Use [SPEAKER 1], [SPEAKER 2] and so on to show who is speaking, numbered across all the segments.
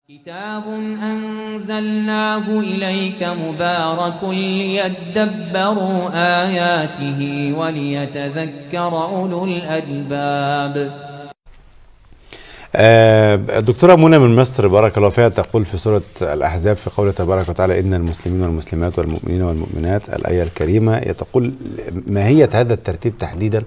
[SPEAKER 1] كتاب أنزلناه إليك مبارك ليدبروا آياته وليتذكر أولو الألباب.
[SPEAKER 2] الدكتورة منى من مصر بارك الله فيها تقول في سورة الأحزاب في قوله تبارك وتعالى إن المسلمين والمسلمات والمؤمنين والمؤمنات، الآية الكريمة تقول ماهية هذا الترتيب تحديدا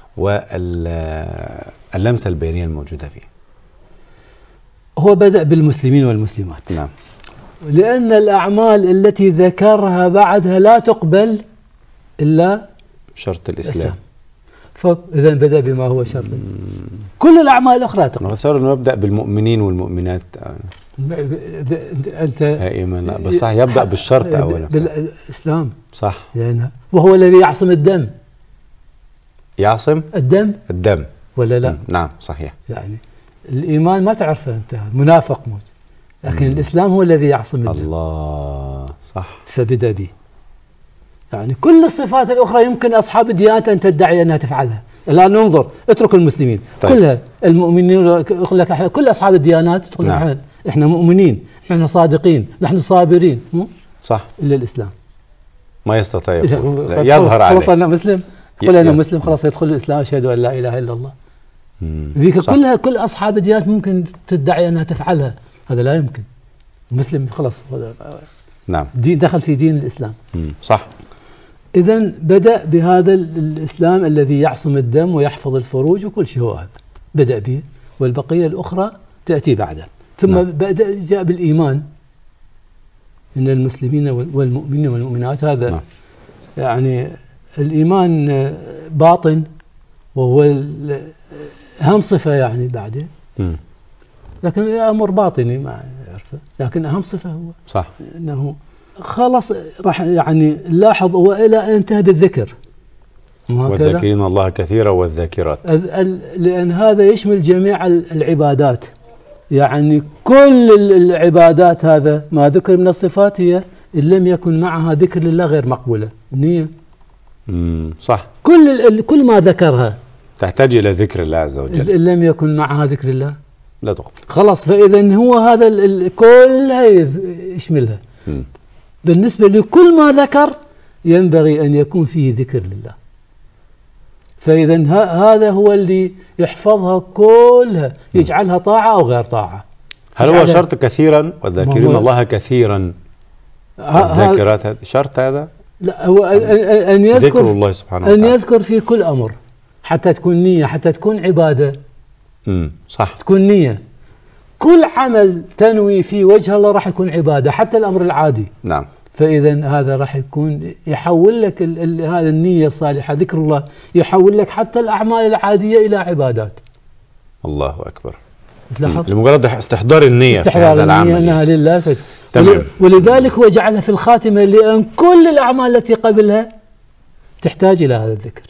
[SPEAKER 2] واللمسة البيانية الموجودة فيه؟
[SPEAKER 3] هو بدأ بالمسلمين والمسلمات.
[SPEAKER 2] نعم.
[SPEAKER 3] لأن الأعمال التي ذكرها بعدها لا تقبل إلا
[SPEAKER 2] شرط الإسلام.
[SPEAKER 3] فإذا بدأ بما هو شرط. كل الأعمال الأخرى تقبل.
[SPEAKER 2] صار إنه يبدأ بالمؤمنين والمؤمنات.
[SPEAKER 3] أنت
[SPEAKER 2] دائما لا، بس صح يبدأ بالشرط أولا.
[SPEAKER 3] بالإسلام.
[SPEAKER 2] صح.
[SPEAKER 3] يعني وهو الذي يعصم الدم.
[SPEAKER 2] يعصم الدم
[SPEAKER 3] ولا لا؟
[SPEAKER 2] نعم صحيح.
[SPEAKER 3] يعني الإيمان ما تعرفه أنت، منافق موت، لكن الإسلام هو الذي يعصم الدم.
[SPEAKER 2] الله صح.
[SPEAKER 3] فبدأ به. يعني كل الصفات الأخرى يمكن أصحاب الديانات أن تدعي أنها تفعلها. الآن ننظر، اترك المسلمين. طيب. كلها المؤمنين يقول لك كل أصحاب الديانات تقول لك نعم. إحنا مؤمنين، إحنا صادقين، نحن صابرين.
[SPEAKER 2] صح.
[SPEAKER 3] إلا الإسلام
[SPEAKER 2] ما يستطيع يظهر عليه.
[SPEAKER 3] خلاص أنا مسلم، قل أنا مسلم، خلاص يدخل الإسلام، أشهد أن لا إله إلا الله. ذيك كلها كل أصحاب الديانات ممكن تدعي أنها تفعلها، هذا لا يمكن. مسلم خلاص
[SPEAKER 2] نعم
[SPEAKER 3] دين دخل في دين الإسلام.
[SPEAKER 2] صح.
[SPEAKER 3] إذن بدأ بهذا الإسلام الذي يعصم الدم ويحفظ الفروج وكل شيء، هو هذا بدأ به، والبقية الأخرى تأتي بعده. ثم نعم. بدأ جاء بالإيمان، إن المسلمين والمؤمنين والمؤمنات، هذا نعم. يعني الإيمان باطن، وهو أهم صفة يعني بعده. لكن أمر باطني ما يعرفه، لكن أهم صفة هو
[SPEAKER 2] صح
[SPEAKER 3] أنه خلاص راح يعني لاحظ وإلى أن انتهى بالذكر،
[SPEAKER 2] والذاكرين الله كثيرا والذاكرات،
[SPEAKER 3] لأن هذا يشمل جميع العبادات. يعني كل العبادات هذا ما ذكر من الصفات هي إن لم يكن معها ذكر لله غير مقبولة. النية
[SPEAKER 2] صح.
[SPEAKER 3] كل ما ذكرها
[SPEAKER 2] تحتاج إلى ذكر الله عز وجل،
[SPEAKER 3] إن لم يكن معها ذكر الله
[SPEAKER 2] لا تقبل. خلاص،
[SPEAKER 3] فإذا هو هذا كلها يشملها. بالنسبة لكل ما ذكر ينبغي أن يكون فيه ذكر لله. فإذا هذا هو اللي يحفظها كلها، يجعلها طاعة أو غير طاعة.
[SPEAKER 2] هل هو شرط كثيرا والذاكرين الله كثيرا الذاكرات؟ هذا شرط هذا؟
[SPEAKER 3] لا، هو أن يذكر
[SPEAKER 2] ذكر الله سبحانه وتعالى،
[SPEAKER 3] أن يذكر في كل أمر، حتى تكون نية، حتى تكون عبادة.
[SPEAKER 2] صح.
[SPEAKER 3] تكون نية. كل عمل تنوي في وجه الله راح يكون عبادة، حتى الأمر العادي.
[SPEAKER 2] نعم.
[SPEAKER 3] فإذا هذا راح يكون يحول لك هذا النية الصالحة، ذكر الله يحول لك حتى الأعمال العادية إلى عبادات.
[SPEAKER 2] الله أكبر.
[SPEAKER 3] تلاحظ؟
[SPEAKER 2] لمجرد استحضار النية في هذا العمل،
[SPEAKER 3] أنها لله.
[SPEAKER 2] تمام.
[SPEAKER 3] ولذلك هو جعلها في الخاتمة، لأن كل الأعمال التي قبلها تحتاج إلى هذا الذكر.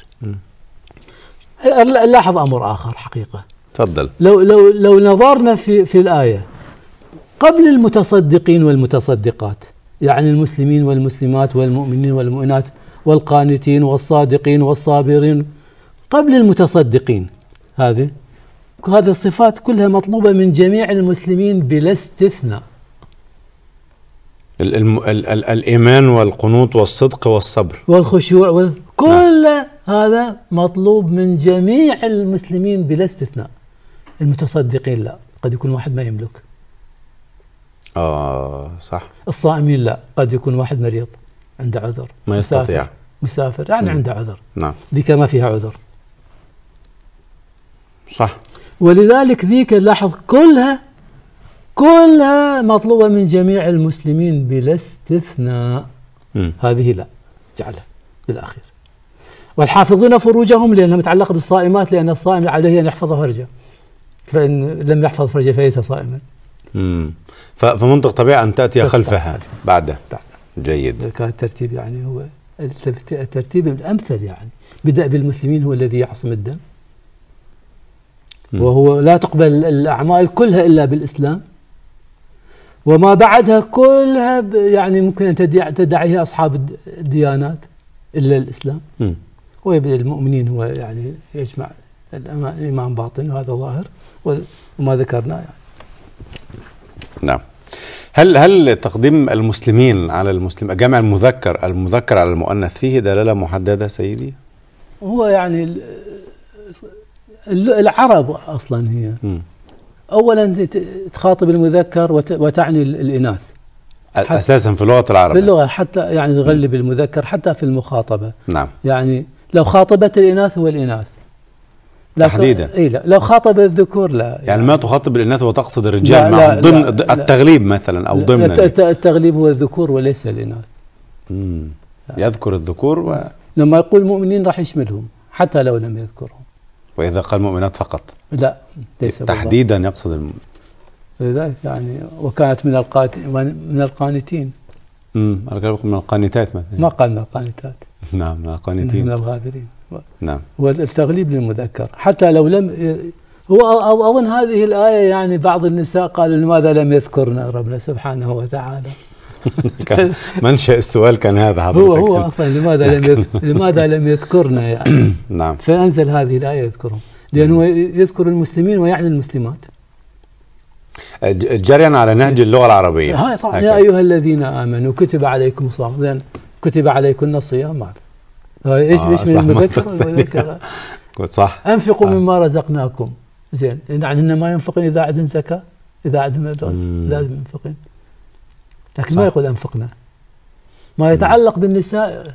[SPEAKER 3] لاحظ أمر آخر حقيقة.
[SPEAKER 2] تفضل.
[SPEAKER 3] لو نظرنا في الآية قبل المتصدقين والمتصدقات، يعني المسلمين والمسلمات والمؤمنين والمؤمنات والقانتين والصادقين والصابرين، قبل المتصدقين هذه الصفات كلها مطلوبة من جميع المسلمين بلا استثناء.
[SPEAKER 2] الإيمان والقنوط والصدق والصبر
[SPEAKER 3] والخشوع كل هذا مطلوب من جميع المسلمين بلا استثناء. المتصدقين لا، قد يكون واحد ما يملك.
[SPEAKER 2] صح.
[SPEAKER 3] الصائمين لا، قد يكون واحد مريض عنده عذر،
[SPEAKER 2] ما يستطيع،
[SPEAKER 3] مسافر يعني عنده عذر.
[SPEAKER 2] نعم.
[SPEAKER 3] ذيك ما فيها عذر.
[SPEAKER 2] صح.
[SPEAKER 3] ولذلك ذيك لاحظ كلها مطلوبة من جميع المسلمين بلا استثناء. هذه لا، جعلها بالأخير. والحافظون فروجهم، لأنها متعلقة بالصائمات، لأن الصائم عليه أن يحفظ فرجه، فإن لم يحفظ فرجه فليس صائما.
[SPEAKER 2] فمنطق طبيعي أن تأتي خلفها بعده. جيد.
[SPEAKER 3] كان الترتيب يعني هو الترتيب الأمثل، يعني بدأ بالمسلمين، هو الذي يعصم الدم، وهو لا تقبل الأعمال كلها إلا بالإسلام، وما بعدها كلها يعني ممكن أن تدعيها أصحاب الديانات إلا الإسلام. ويبدأ المؤمنين هو يعني يجمع الإيمان باطن وهذا ظاهر، وما ذكرنا يعني.
[SPEAKER 2] نعم. هل تقديم المسلمين على المسلم، جمع المذكر على المؤنث فيه دلالة محددة سيدي؟
[SPEAKER 3] هو يعني العرب أصلا هي أولا تخاطب المذكر وتعني الإناث
[SPEAKER 2] أساسا في اللغة العربية،
[SPEAKER 3] في اللغة حتى يعني تغلب المذكر حتى في المخاطبة.
[SPEAKER 2] نعم.
[SPEAKER 3] يعني لو خاطبت الإناث هو الإناث
[SPEAKER 2] تحديدا.
[SPEAKER 3] اي لا، لو خاطب الذكور لا.
[SPEAKER 2] يعني ما تخاطب الإناث وتقصد الرجال معهم ضمن التغليب مثلا أو ضمن
[SPEAKER 3] التغليب هو الذكور وليس الإناث.
[SPEAKER 2] يذكر الذكور
[SPEAKER 3] لما يقول مؤمنين راح يشملهم حتى لو لم يذكرهم.
[SPEAKER 2] وإذا قال مؤمنات فقط
[SPEAKER 3] لا ليس
[SPEAKER 2] تحديدا يقصد
[SPEAKER 3] لذلك يعني وكانت من القانتين.
[SPEAKER 2] من القانتات مثلا.
[SPEAKER 3] ما قال من القانتات.
[SPEAKER 2] نعم، من القانتين.
[SPEAKER 3] من الغافرين.
[SPEAKER 2] نعم.
[SPEAKER 3] والتغليب للمذكر حتى لو لم هو أظن هذه الآية يعني بعض النساء قالوا لماذا لم يذكرنا ربنا سبحانه وتعالى.
[SPEAKER 2] منشأ السؤال كان هذا حضرتك.
[SPEAKER 3] هو أصلا لماذا لم يذكرنا يعني.
[SPEAKER 2] نعم.
[SPEAKER 3] فأنزل هذه الآية يذكرهم لأنه يذكر المسلمين ويعني المسلمات
[SPEAKER 2] جريا على نهج اللغة العربية.
[SPEAKER 3] هاي طبعا. يا أيها الذين آمنوا كتب عليكم الصيام، زين كتب عليكم الصيام معك. ايش من المذكر
[SPEAKER 2] صح.
[SPEAKER 3] انفقوا مما رزقناكم، زين يعني انما ينفقون اذا عندهم زكاه، اذا عندهم لازم ينفقون، لكن ما يقول انفقنا. ما يتعلق بالنساء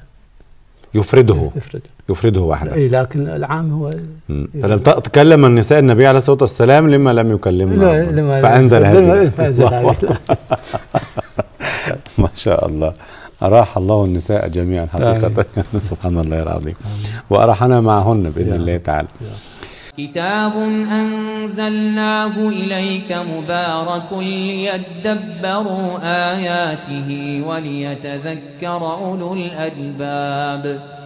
[SPEAKER 2] يفرده وحده.
[SPEAKER 3] اي لكن العام هو
[SPEAKER 2] فلم تكلم النساء النبي عليه الصلاه والسلام لما لم يكلمنا فانزل هذه. ما شاء الله. أراح الله النساء جميعا حقيقة. سبحان الله العظيم. وأراحنا معهن بإذن الله تعالى.
[SPEAKER 1] كتاب أنزلناه إليك مبارك ليدبروا آياته وليتذكر أولو الألباب.